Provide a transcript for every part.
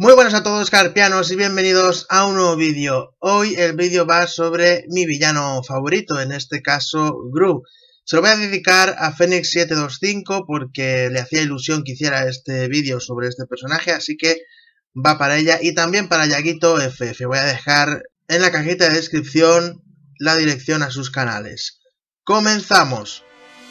Muy buenas a todos, carpianos, y bienvenidos a un nuevo vídeo. Hoy el vídeo va sobre mi villano favorito, en este caso Gru. Se lo voy a dedicar a Phoenix725 porque le hacía ilusión que hiciera este vídeo sobre este personaje, así que va para ella. Y también para Yaguito FF. Voy a dejar en la cajita de descripción la dirección a sus canales. ¡Comenzamos!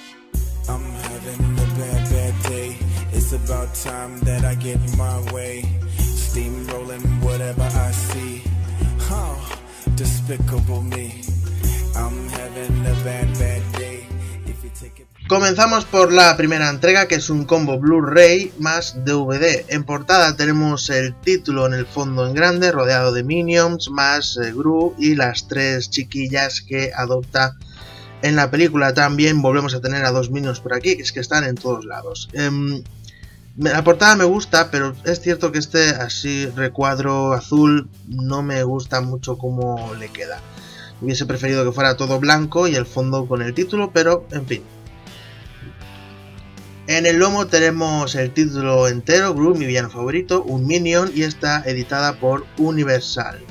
Steamrolling whatever I see. Oh, despicable me. I'm having a bad day. If you take it... Comenzamos por la primera entrega, que es un combo Blu-ray más DVD. En portada tenemos el título en el fondo en grande, rodeado de Minions, más Gru y las tres chiquillas que adopta en la película. También volvemos a tener a dos Minions por aquí, que es que están en todos lados. La portada me gusta, pero es cierto que este así recuadro azul no me gusta mucho cómo le queda. Hubiese preferido que fuera todo blanco y el fondo con el título, pero en fin. En el lomo tenemos el título entero, Gru, mi villano favorito, un Minion, y está editada por Universal.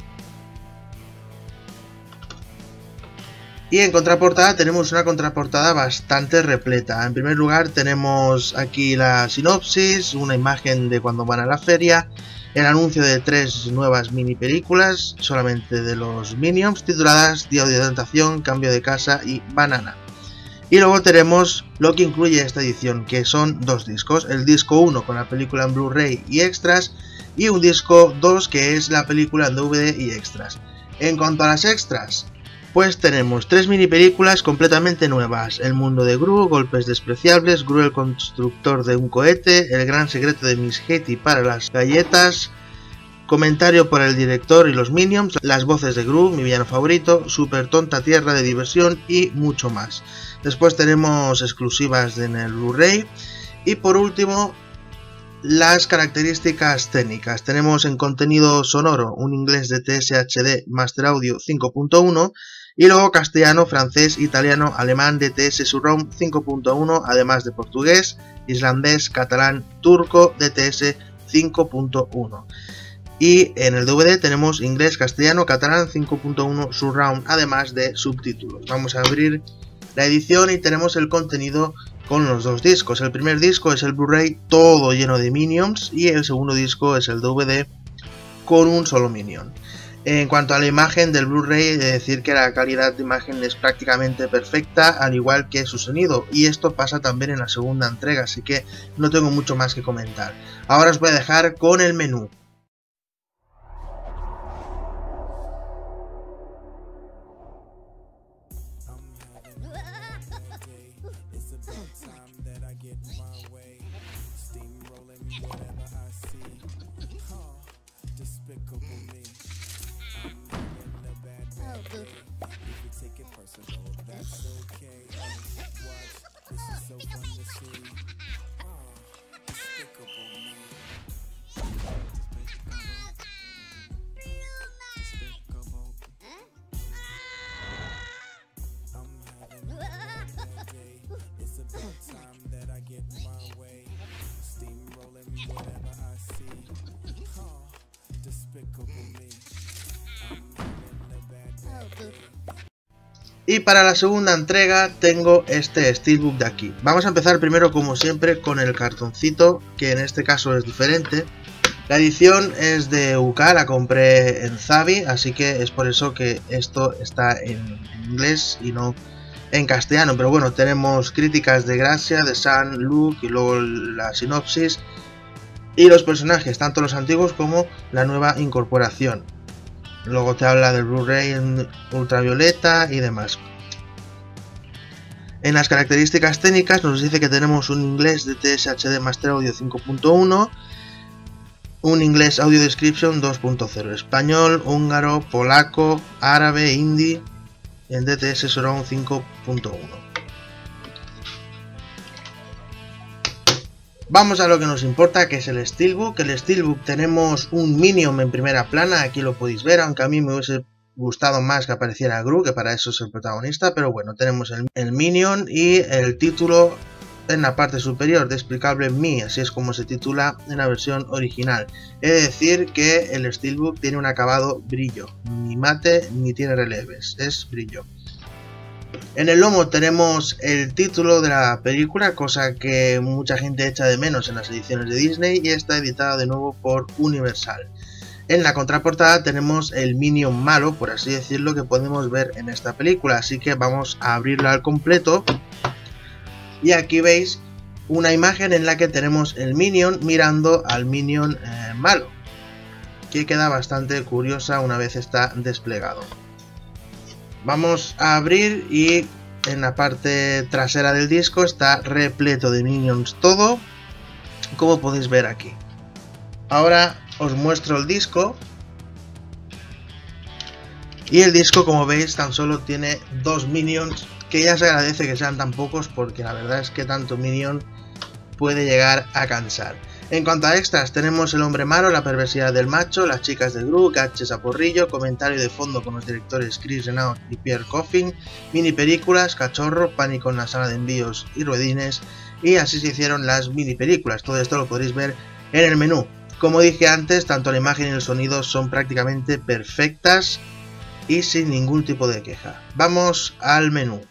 Y en contraportada tenemos una contraportada bastante repleta. En primer lugar tenemos aquí la sinopsis, una imagen de cuando van a la feria, el anuncio de 3 nuevas mini películas, solamente de los Minions, tituladas Día de Orientación, Cambio de Casa y Banana. Y luego tenemos lo que incluye esta edición, que son dos discos, el disco 1 con la película en Blu-ray y extras, y un disco 2 que es la película en DVD y extras. En cuanto a las extras, pues tenemos 3 mini películas completamente nuevas: El mundo de Gru, Golpes despreciables, Gru el constructor de un cohete, El gran secreto de Miss Hetty para las galletas, Comentario por el director y los Minions, Las voces de Gru, mi villano favorito, Super tonta tierra de diversión y mucho más. Después tenemos exclusivas en el Blu-ray y por último las características técnicas. Tenemos en contenido sonoro un inglés DTS HD Master Audio 5.1 y luego castellano, francés, italiano, alemán DTS Surround 5.1, además de portugués, islandés, catalán, turco DTS 5.1. Y en el DVD tenemos inglés, castellano, catalán 5.1 Surround, además de subtítulos. Vamos a abrir la edición y tenemos el contenido con los dos discos. El primer disco es el Blu-ray todo lleno de Minions y el segundo disco es el DVD con un solo Minion. En cuanto a la imagen del Blu-ray, he de decir que la calidad de imagen es prácticamente perfecta, al igual que su sonido, y esto pasa también en la segunda entrega, así que no tengo mucho más que comentar. Ahora os voy a dejar con el menú. Y para la segunda entrega tengo este steelbook de aquí. Vamos a empezar primero, como siempre, con el cartoncito, que en este caso es diferente. La edición es de UK, la compré en Zavi, así que es por eso que esto está en inglés y no en castellano. Pero bueno, tenemos críticas de Gracia, de Sun, Luke y luego la sinopsis y los personajes, tanto los antiguos como la nueva incorporación. Luego te habla del Blu-ray en ultravioleta y demás. En las características técnicas nos dice que tenemos un inglés DTS HD Master Audio 5.1, un inglés Audio Description 2.0, español, húngaro, polaco, árabe, hindi, en DTS Surround 5.1. Vamos a lo que nos importa, que es el Steelbook. El Steelbook tenemos un Minion en primera plana, aquí lo podéis ver, aunque a mí me hubiese gustado más que apareciera Gru, que para eso es el protagonista, pero bueno, tenemos el Minion y el título en la parte superior de Explicable Me, así es como se titula en la versión original. Es decir que el Steelbook tiene un acabado brillo, ni mate ni tiene releves, es brillo. En el lomo tenemos el título de la película, cosa que mucha gente echa de menos en las ediciones de Disney, y está editada de nuevo por Universal. En la contraportada tenemos el Minion malo, por así decirlo, que podemos ver en esta película, así que vamos a abrirlo al completo. Y aquí veis una imagen en la que tenemos el Minion mirando al Minion malo, que queda bastante curiosa una vez está desplegado. Vamos a abrir y en la parte trasera del disco está repleto de Minions todo, como podéis ver aquí. Ahora os muestro el disco. Y el disco, como veis, tan solo tiene 2 Minions, que ya se agradece que sean tan pocos porque la verdad es que tanto Minion puede llegar a cansar. En cuanto a extras, tenemos el hombre malo, la perversidad del macho, las chicas de Gru, gadgets a porrillo, comentario de fondo con los directores Chris Renaud y Pierre Coffin, mini películas, cachorro, pánico en la sala de envíos y ruedines, y así se hicieron las mini películas. Todo esto lo podréis ver en el menú. Como dije antes, tanto la imagen y el sonido son prácticamente perfectas y sin ningún tipo de queja. Vamos al menú.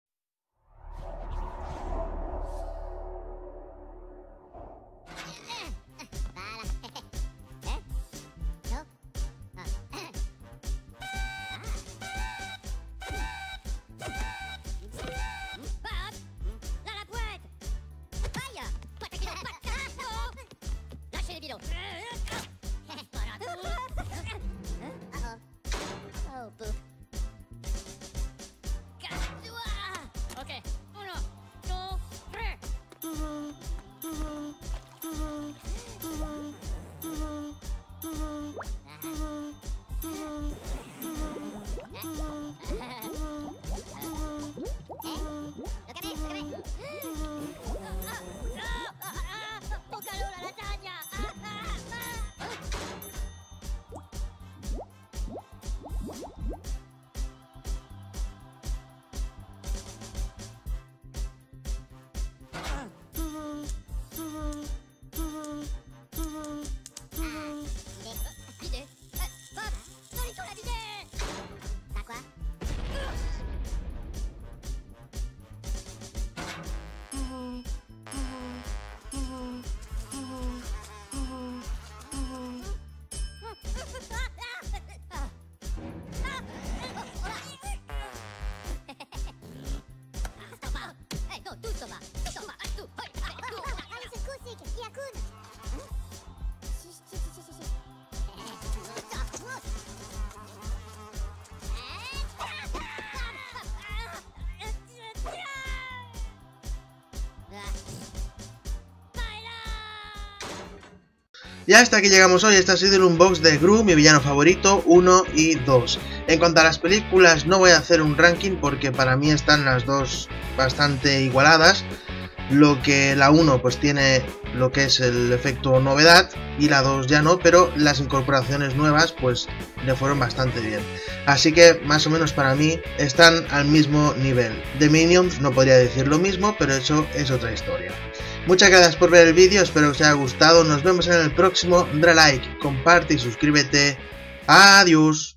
Y hasta aquí llegamos hoy. Este ha sido el unbox de Gru, mi villano favorito 1 y 2. En cuanto a las películas, no voy a hacer un ranking porque para mí están las dos bastante igualadas. Lo que la 1 pues tiene lo que es el efecto novedad y la 2 ya no, pero las incorporaciones nuevas pues le fueron bastante bien. Así que más o menos para mí están al mismo nivel. De Minions no podría decir lo mismo, pero eso es otra historia. Muchas gracias por ver el vídeo, espero que os haya gustado. Nos vemos en el próximo. Dale like, comparte y suscríbete. Adiós.